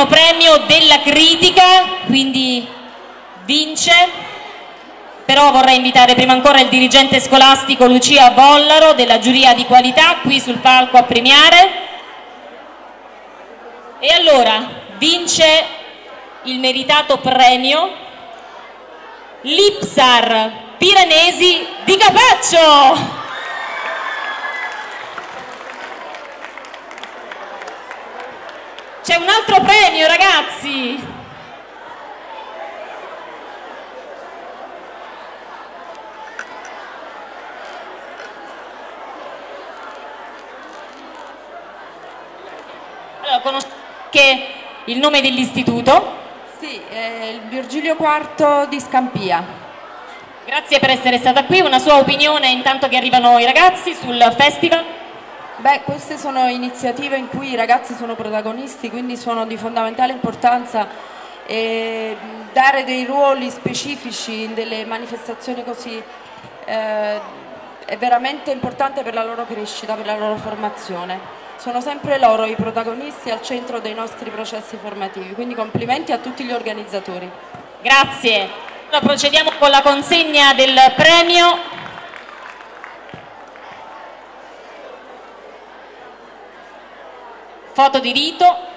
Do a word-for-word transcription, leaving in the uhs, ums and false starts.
premio della critica, quindi vince, però vorrei invitare prima ancora il dirigente scolastico Lucia Bollaro della giuria di qualità qui sul palco a premiare. E allora vince il meritato premio l'Ipsar Piranesi di Capaccio. C'è un altro premio, ragazzi! Allora, conoscete anche il nome dell'istituto? Sì, è il Virgilio quarto di Scampia. Grazie per essere stata qui. Una sua opinione intanto che arrivano i ragazzi sul festival? Beh, queste sono iniziative in cui i ragazzi sono protagonisti, quindi sono di fondamentale importanza e dare dei ruoli specifici in delle manifestazioni così eh, è veramente importante per la loro crescita, per la loro formazione. Sono sempre loro i protagonisti al centro dei nostri processi formativi, quindi complimenti a tutti gli organizzatori. Grazie. Allora procediamo con la consegna del premio. Foto di rito.